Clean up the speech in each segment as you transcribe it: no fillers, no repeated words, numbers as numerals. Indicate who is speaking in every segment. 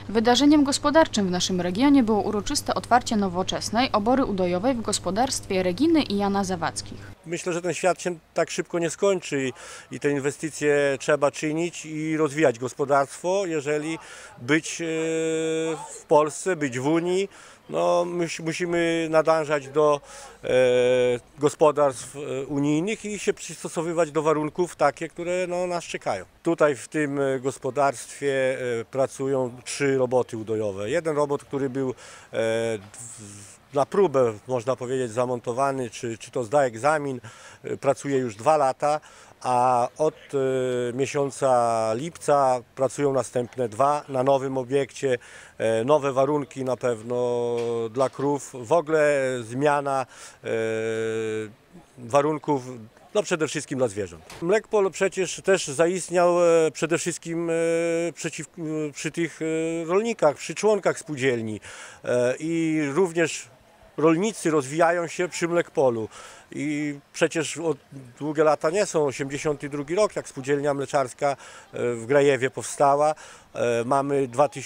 Speaker 1: Wydarzeniem gospodarczym w naszym regionie było uroczyste otwarcie nowoczesnej obory udojowej w gospodarstwie Reginy i Jana Zawackich.
Speaker 2: Myślę, że ten świat się tak szybko nie skończy i te inwestycje trzeba czynić i rozwijać gospodarstwo, jeżeli być w Polsce, być w Unii. No, musimy nadążać do gospodarstw unijnych i się przystosowywać do warunków takie, które nas czekają. Tutaj w tym gospodarstwie pracują 3 roboty udojowe. Jeden robot, który był na próbę, można powiedzieć, zamontowany, czy to zda egzamin, pracuje już 2 lata, a od miesiąca lipca pracują następne 2 na nowym obiekcie. Nowe warunki na pewno dla krów, w ogóle zmiana warunków przede wszystkim dla zwierząt. Mlekpol przecież też zaistniał przede wszystkim przy tych rolnikach, przy członkach spółdzielni i również rolnicy rozwijają się przy Mlekpolu i przecież od długie lata nie są, 82 rok, jak spółdzielnia mleczarska w Grajewie powstała, mamy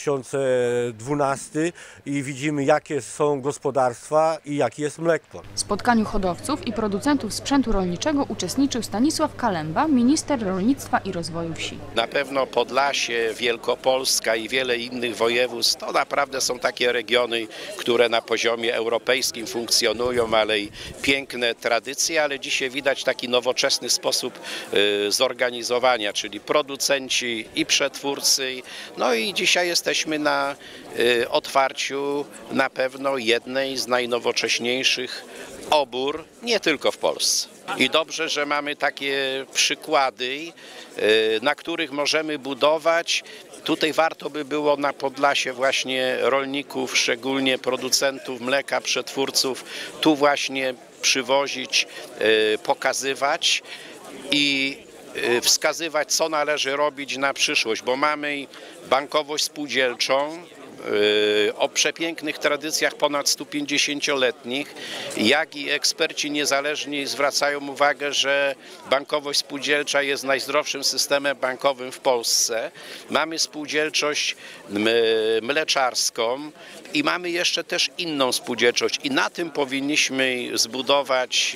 Speaker 2: 2012 i widzimy, jakie są gospodarstwa i jaki jest Mlekpol.
Speaker 1: W spotkaniu hodowców i producentów sprzętu rolniczego uczestniczył Stanisław Kalemba, minister rolnictwa i rozwoju wsi.
Speaker 3: Na pewno Podlasie, Wielkopolska i wiele innych województw to naprawdę są takie regiony, które na poziomie europejskim funkcjonują, ale i piękne tradycje, ale dzisiaj widać taki nowoczesny sposób zorganizowania, czyli producenci i przetwórcy. No i dzisiaj jesteśmy na otwarciu na pewno jednej z najnowocześniejszych obór, nie tylko w Polsce. I dobrze, że mamy takie przykłady, na których możemy budować. Tutaj warto by było na Podlasie właśnie rolników, szczególnie producentów mleka, przetwórców, tu właśnie przywozić, pokazywać i wskazywać, co należy robić na przyszłość, bo mamy bankowość spółdzielczą o przepięknych tradycjach ponad 150-letnich, jak i eksperci niezależni zwracają uwagę, że bankowość spółdzielcza jest najzdrowszym systemem bankowym w Polsce. Mamy spółdzielczość mleczarską i mamy jeszcze też inną spółdzielczość i na tym powinniśmy zbudować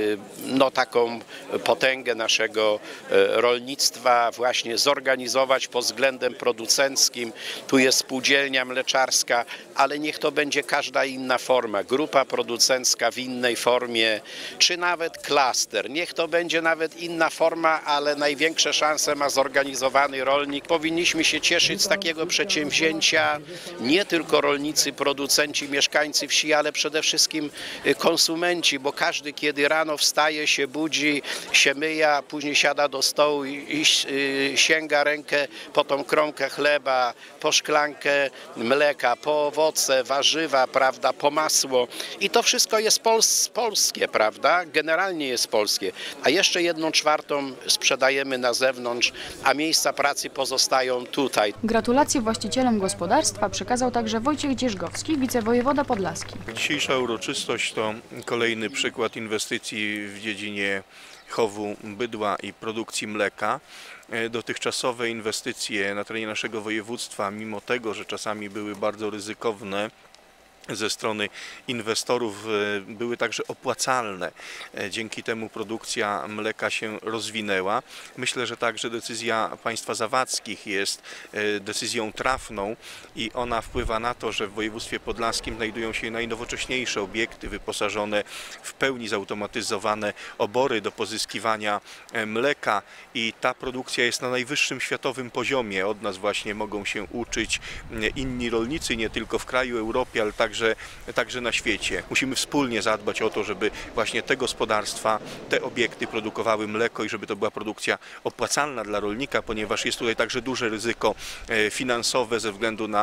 Speaker 3: taką potęgę naszego rolnictwa, właśnie zorganizować pod względem producenckim. Tu jest spółdzielnia mleczarska, ale niech to będzie każda inna forma, grupa producencka w innej formie, czy nawet klaster. Niech to będzie nawet inna forma, ale największe szanse ma zorganizowany rolnik. Powinniśmy się cieszyć z takiego przedsięwzięcia nie tylko rolnicy, producenci, mieszkańcy wsi, ale przede wszystkim konsumenci, bo każdy, kiedy rano wstaje, się budzi, się myje, a później siada do stołu i sięga rękę po tą kromkę chleba, po szklankę mleka, po owoce, warzywa, prawda, po masło. I to wszystko jest polskie, prawda? Generalnie jest polskie. A jeszcze 1/4 sprzedajemy na zewnątrz, a miejsca pracy pozostają tutaj.
Speaker 1: Gratulacje właścicielom gospodarstwa przekazał także Wojciech Dzierzgowski, wicewojewoda podlaski.
Speaker 4: Dzisiejsza uroczystość to kolejny przykład inwestycji w dziedzinie chowu bydła i produkcji mleka. Dotychczasowe inwestycje na terenie naszego województwa, mimo tego, że czasami były bardzo ryzykowne ze strony inwestorów, były także opłacalne. Dzięki temu produkcja mleka się rozwinęła. Myślę, że także decyzja państwa Zawackich jest decyzją trafną i ona wpływa na to, że w województwie podlaskim znajdują się najnowocześniejsze obiekty wyposażone w pełni zautomatyzowane obory do pozyskiwania mleka i ta produkcja jest na najwyższym światowym poziomie. Od nas właśnie mogą się uczyć inni rolnicy, nie tylko w kraju, Europie, ale także na świecie. Musimy wspólnie zadbać o to, żeby właśnie te gospodarstwa, te obiekty produkowały mleko i żeby to była produkcja opłacalna dla rolnika, ponieważ jest tutaj także duże ryzyko finansowe ze względu na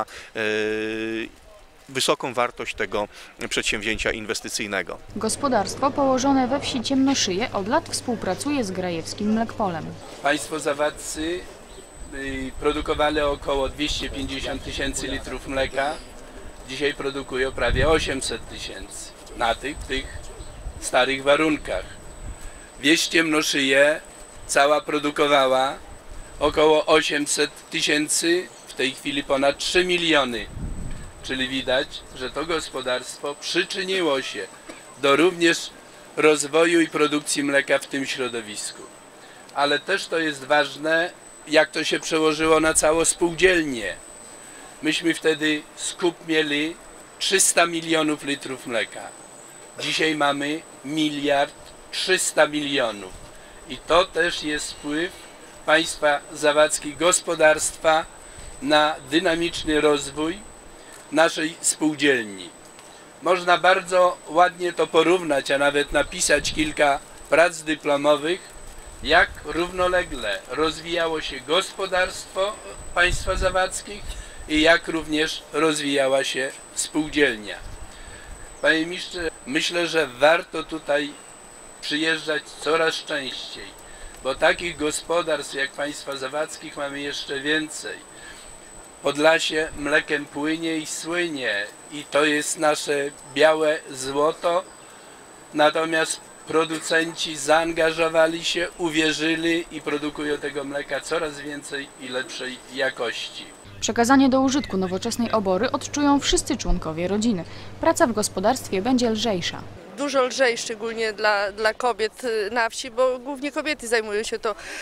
Speaker 4: wysoką wartość tego przedsięwzięcia inwestycyjnego.
Speaker 1: Gospodarstwo położone we wsi Ciemnoszyje od lat współpracuje z grajewskim Mlekpolem.
Speaker 5: Państwo zawadzcy produkowali około 250 000 litrów mleka. Dzisiaj produkują prawie 800 000 na tych starych warunkach. Wieś Ciemnoszyje cała produkowała około 800 000 tej chwili ponad 3 miliony. Czyli widać, że to gospodarstwo przyczyniło się do również rozwoju i produkcji mleka w tym środowisku. Ale też to jest ważne, jak to się przełożyło na całą spółdzielnię. Myśmy wtedy skup mieli 300 milionów litrów mleka. Dzisiaj mamy 1 300 milionów. I to też jest wpływ państwa zawadzkich, gospodarstwa na dynamiczny rozwój naszej spółdzielni. Można bardzo ładnie to porównać, a nawet napisać kilka prac dyplomowych, jak równolegle rozwijało się gospodarstwo państwa zawadzkich i jak również rozwijała się spółdzielnia. Panie ministrze, myślę, że warto tutaj przyjeżdżać coraz częściej, bo takich gospodarstw jak państwa zawadzkich mamy jeszcze więcej. Podlasie mlekiem płynie i słynie i to jest nasze białe złoto, natomiast producenci zaangażowali się, uwierzyli i produkują tego mleka coraz więcej i lepszej jakości.
Speaker 1: Przekazanie do użytku nowoczesnej obory odczują wszyscy członkowie rodziny. Praca w gospodarstwie będzie lżejsza.
Speaker 6: Dużo lżej, szczególnie dla kobiet na wsi, bo głównie kobiety zajmują się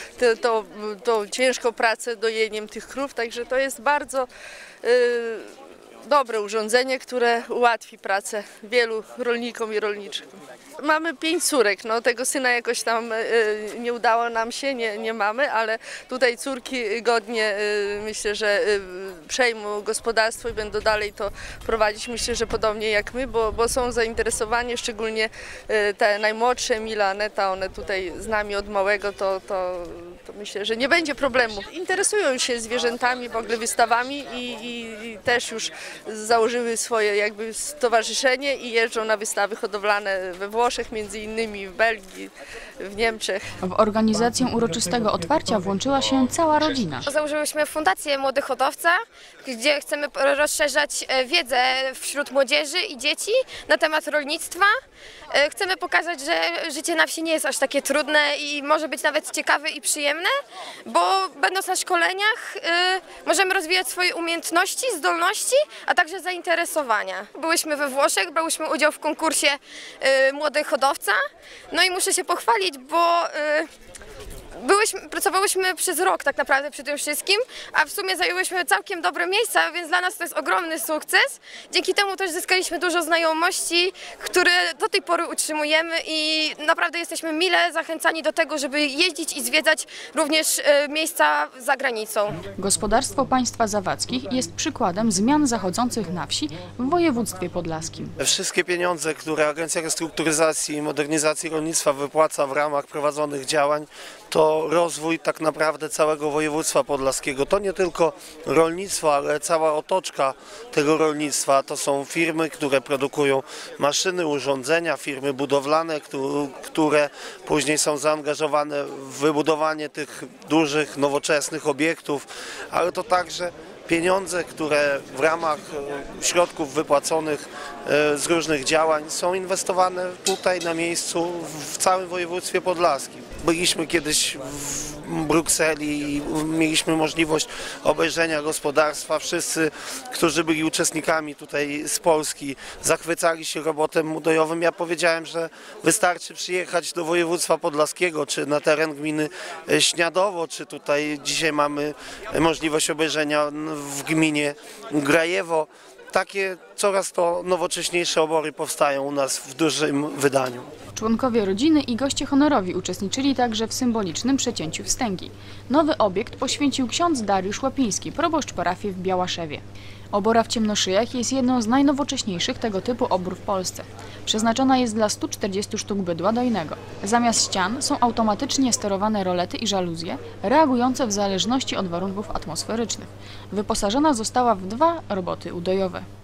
Speaker 6: tą ciężką pracę dojeniem tych krów, także to jest bardzo dobre urządzenie, które ułatwi pracę wielu rolnikom i rolniczkom. Mamy 5 córek, no tego syna jakoś tam nie udało nam się, nie mamy, ale tutaj córki godnie myślę, że przejmą gospodarstwo i będą dalej to prowadzić, myślę, że podobnie jak my, bo są zainteresowani, szczególnie te najmłodsze, Mila, Aneta, one tutaj z nami od małego, to myślę, że nie będzie problemu. Interesują się zwierzętami, w ogóle wystawami i też już założyły swoje jakby stowarzyszenie i jeżdżą na wystawy hodowlane we Włoszech, między innymi w Belgii, w Niemczech.
Speaker 1: W organizację uroczystego otwarcia włączyła się cała rodzina.
Speaker 7: Założyłyśmy Fundację Młody Hodowca, gdzie chcemy rozszerzać wiedzę wśród młodzieży i dzieci na temat rolnictwa. Chcemy pokazać, że życie na wsi nie jest aż takie trudne i może być nawet ciekawe i przyjemne, bo będąc na szkoleniach możemy rozwijać swoje umiejętności, zdolności, a także zainteresowania. Byłyśmy we Włoszech, brałyśmy udział w konkursie Młody Hodowca, no i muszę się pochwalić, bo pracowałyśmy przez rok tak naprawdę przy tym wszystkim, a w sumie zajęłyśmy całkiem dobre miejsca, więc dla nas to jest ogromny sukces. Dzięki temu też zyskaliśmy dużo znajomości, które do tej pory utrzymujemy i naprawdę jesteśmy mile zachęcani do tego, żeby jeździć i zwiedzać również miejsca za granicą.
Speaker 1: Gospodarstwo państwa zawadzkich jest przykładem zmian zachodzących na wsi w województwie podlaskim.
Speaker 8: Wszystkie pieniądze, które Agencja Restrukturyzacji i Modernizacji Rolnictwa wypłaca w ramach prowadzonych działań, to rozwój tak naprawdę całego województwa podlaskiego. To nie tylko rolnictwo, ale cała otoczka tego rolnictwa. To są firmy, które produkują maszyny, urządzenia, firmy budowlane, które później są zaangażowane w wybudowanie tych dużych, nowoczesnych obiektów, ale to także pieniądze, które w ramach środków wypłaconych z różnych działań są inwestowane tutaj na miejscu w całym województwie podlaskim. Byliśmy kiedyś w Brukseli i mieliśmy możliwość obejrzenia gospodarstwa. Wszyscy, którzy byli uczestnikami tutaj z Polski, zachwycali się robotem udojowym. Ja powiedziałem, że wystarczy przyjechać do województwa podlaskiego, czy na teren gminy Śniadowo, czy tutaj dzisiaj mamy możliwość obejrzenia w gminie Grajewo. Takie coraz to nowocześniejsze obory powstają u nas w dużym wydaniu.
Speaker 1: Członkowie rodziny i goście honorowi uczestniczyli także w symbolicznym przecięciu wstęgi. Nowy obiekt poświęcił ksiądz Dariusz Łapiński, proboszcz parafii w Białaszewie. Obora w Ciemnoszyjach jest jedną z najnowocześniejszych tego typu obór w Polsce. Przeznaczona jest dla 140 sztuk bydła dojnego. Zamiast ścian są automatycznie sterowane rolety i żaluzje, reagujące w zależności od warunków atmosferycznych. Wyposażona została w 2 roboty udojowe.